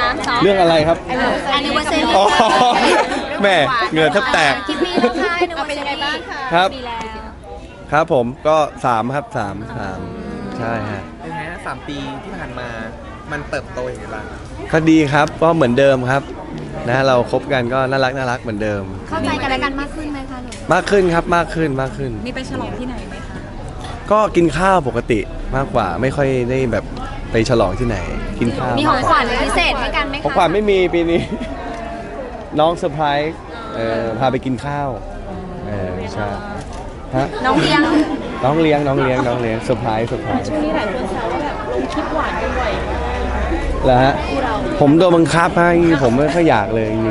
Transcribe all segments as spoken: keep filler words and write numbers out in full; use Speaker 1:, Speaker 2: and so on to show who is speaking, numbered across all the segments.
Speaker 1: เรื่องอะไรครับ
Speaker 2: อันนี้ว่าเซน
Speaker 1: อ๋อแม่เหงื่อแทบแตก
Speaker 2: คิดมีแล้วค่ะอันนี้ว่าเป็นยังไงบ้างคะ
Speaker 1: ครับครับผมก็สามครับสามสามใช่ฮะ
Speaker 3: เป็นไงสามปีที่ผ่านมามันเติบโตอย่างไรบ้าง
Speaker 1: ก็ดีครับก็เหมือนเดิมครับนะเราคบกันก็น่ารักน่ารักเหมือนเดิม
Speaker 2: เข้าใจกันและกันมากขึ้นไหมคะหนู
Speaker 1: มากขึ้นครับมากขึ้นมากขึ้น
Speaker 4: มีไปฉลองที่ไหนไหมคะ
Speaker 1: ก็กินข้าวปกติมากกว่าไม่ค่อยได้แบบไปฉลองที่ไหนกินข้าว
Speaker 2: มีของขวัญพิเศษให้กันไหมคะ
Speaker 1: ของขวัญไม่มีปีนี้น้องเซอร์ไพรส์เออพาไปกินข้าวเออใช่ฮะ
Speaker 2: น้องเลี้ยง
Speaker 1: น้องเลี้ยงน้องเลี้ยงน้องเลี้ยงเซอร์ไพรส์เซอร์ไพรส์
Speaker 4: ช่วงนี้หลายคนแซวว่าแบบลงคลิปหวานกันบ่อย
Speaker 1: แล้วฮะผมโดนบังคับให้ผมไม่ค่อยอยากเลยจริง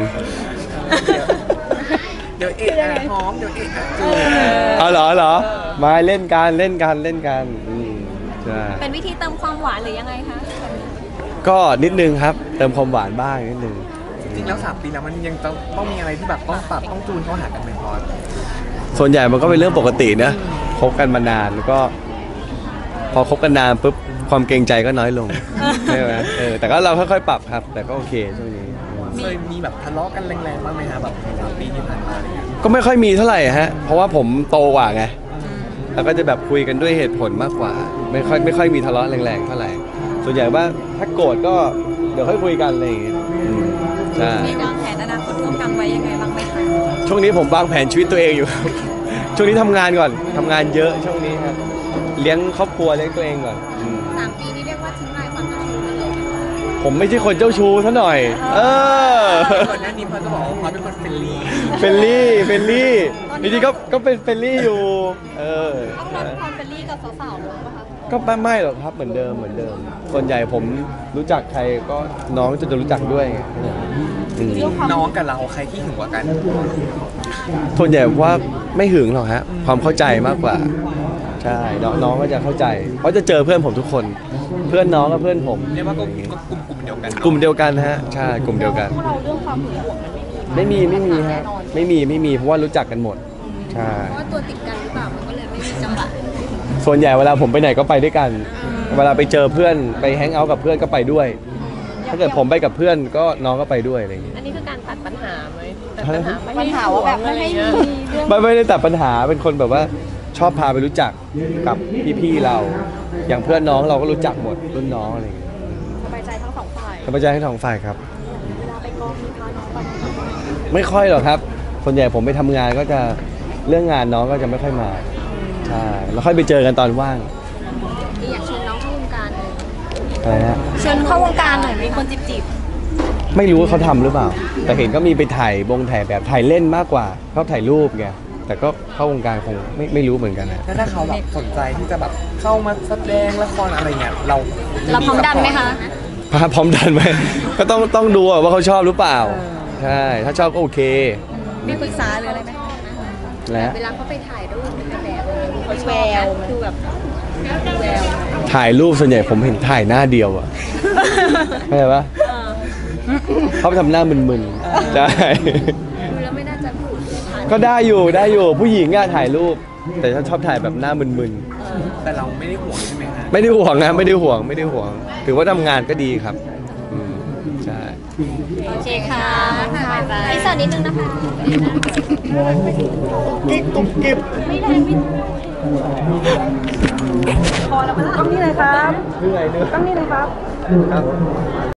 Speaker 3: เดี๋ยวเอะอะหอมเดี๋ยวเอะอะจูบ
Speaker 1: เอาเหรอเหรอมาเล่นกันเล่นกันเล่นกันใช่
Speaker 2: เป็นวิธีเติมความหวานหรือยังไงคะ
Speaker 1: ก็นิดนึงครับเติมความหวานบ้างนิดนึง
Speaker 3: จริงๆแล้วสามปีแล้วมันยังต้องต้องมีอะไรที่แบบต้องปรับต้องจูนเข้าหากันไหมพอ
Speaker 1: ส่วนใหญ่มันก็เป็นเรื่องปกตินะคบกันมานานแล้วก็พอคบกันนานปุ๊บความเกรงใจก็น้อยลงใช่ไหมเออแต่ก็เราค่อยๆปรับครับแต่ก็โอเคช่วงนี้
Speaker 3: เคยมีแบบทะเลาะกันแรงๆบ้างไหมฮะแบบสามปีที่ผ่านมาอะไรเงี้ย
Speaker 1: ก็ไม่ค่อยมีเท่าไหร่ฮะเพราะว่าผมโตกว่าไงแล้วก็จะแบบคุยกันด้วยเหตุผลมากกว่าไม่ค่อยไม่ค่อยมีทะเลาะแรงๆเท่าไหร่ส่วนใหญ่ว่าถ้าโกรธก็เดี๋ยวค่อยคุยกันอะไรอย่างเงี้ยใช่
Speaker 4: มีวางแผนอนาคตร่วมกันไว้ยังไงบ้างไหมคะ
Speaker 1: ช่วงนี้ผมวางแผนชีวิตตัวเองอยู่ครับช่วงนี้ทำงานก่อนทำงานเยอะช่วงนี้ครับเลี้ยงครอบครัวเลี้ยงตัวเองก่อน
Speaker 2: สามปีนี้เรียกว่าทิ้งลายความเจ้าชู้ไปเลย
Speaker 1: ผมไม่ใช่คนเจ้าชู้ซะหน่อยเออ
Speaker 3: ก่อนหน้านี้พอจะบอกว่าพอเป็นคนเฟรนลี่
Speaker 1: เฟรนลี่เฟรนลี่จริงๆก็ก็เป็นเฟรนลี่อยู่เออ
Speaker 2: ต้องรับความเฟรนลี่กับสาวๆหรือเปล่าคะ
Speaker 1: ก็ไม่ไม่หรอกครับเหมือนเดิมเหมือนเดิมส่วนใหญ่ผมรู้จักใครก็น้องจะจะรู้จักด้วย
Speaker 3: น้องกับเราใครที่หึงกว่ากัน
Speaker 1: ส่วนใหญ่ว่าไม่หึงหรอกฮะความเข้าใจมากกว่าใช่น้องก็จะเข้าใจเพราะจะเจอเพื่อนผมทุกคนเพื่อนน้องกับเพื่อนผม
Speaker 3: เรียกว่าก็กลุ่มกลุ่มเดียวกัน
Speaker 1: กลุ่มเดียวกันฮะใช่กลุ่มเดียวกัน
Speaker 4: เราเรื่องความหึงหวงมัน
Speaker 1: ไม่มีไม่มีฮะไม่มีไม่มีเพราะว่ารู้จักกันหมดใช่
Speaker 2: เพราะว่าตัวติดกันหรือเปล่ามันก็เลยไม่มีจังหวะ
Speaker 1: ส่วนใหญ่เวลาผมไปไหนก็ไปด้วยกันเวลาไปเจอเพื่อนไปแฮงเอาท์กับเพื่อนก็ไปด้วยถ้าเกิดผมไปกับเพื่อนก็น้องก็ไปด้วยอะไรอย่างเงี้ย
Speaker 4: อันนี้คือการตัดปัญหาไหม
Speaker 2: ปัญหาว่าแบบไม่ให้มีเรื่อง
Speaker 1: ไม่ไม่ได้ตัดปัญหาเป็นคนแบบว่าชอบพาไปรู้จักกับพี่ๆเราอย่างเพื่อนน้องเราก็รู้จักหมดรุ่นน้องอะไรอย่างเงี้ย
Speaker 2: สบายใจทั้งสองฝ่าย
Speaker 1: สบายใจทั้งสองฝ่ายครับ
Speaker 2: เวลาไปกองมีพาน้องไป
Speaker 1: ไม่ค่อยหรอกครับส่วนใหญ่ผมไปทำงานก็จะเรื่องงานน้องก็จะไม่ค่อยมาใช่แล้วค่อยไปเจอกันตอนว่าง
Speaker 2: อยากชวนน้องเข้าวงการเลย
Speaker 1: อะไรฮะ
Speaker 2: ชวนเข้าวงการหน่อยมีคนจีบ
Speaker 1: ๆไม่รู้ว่าเขาทำหรือเปล่าแต่เห็นก็มีไปถ่ายบงถ่ายแบบถ่ายเล่นมากกว่าเขาถ่ายรูปไงแต่ก็เข้าวงการคงไม่ไม่รู้เหมือนกันนะ
Speaker 3: ถ้าเขาแบบสนใจที่จะแบบเข้ามาแสดงละครอะไรเงี้ยเรา
Speaker 2: เราพร้อมดันไหมคะ
Speaker 1: พร้อมดันไหมก็ต้องต้องดูว่าเขาชอบหรือเปล่าใช่ถ้าชอบก็โอเค
Speaker 4: มีปรึกษาหรืออะไรไหม
Speaker 1: แล้ว
Speaker 2: เวลาเขาไปถ่ายรูปเป็นแบบเขาแววดูแบบแวว
Speaker 1: ถ่ายรูปส่วนใหญ่ผมเห็นถ่ายหน้าเดียวอะเข้าใจปะเขาทำหน้ามึนๆใช่
Speaker 2: ดูแล้วไม่น่าจะพูด
Speaker 1: ก็ได้อยู่ได้อยู่ผู้หญิงอะถ่ายรูปแต่ฉันชอบถ่ายแบบหน้ามึน
Speaker 3: ๆแต่เราไม่ได้ห่วงใช่ไหมฮะ
Speaker 1: ไม่ได้ห่วงนะไม่ได้ห่วงไม่ได้ห่วงถือว่าทำงานก็ดีครับใช่
Speaker 2: โอเคค่ะอีกสักนิดนึงนะคะ
Speaker 1: กิ๊กกุ๊บกิ๊บ
Speaker 2: ไม่ได้ไม่พอแล้วต้องนี่เลยครับ
Speaker 1: เหนื่อยเหนื่อย
Speaker 2: ต้องนี่เลยครับ
Speaker 1: ครับ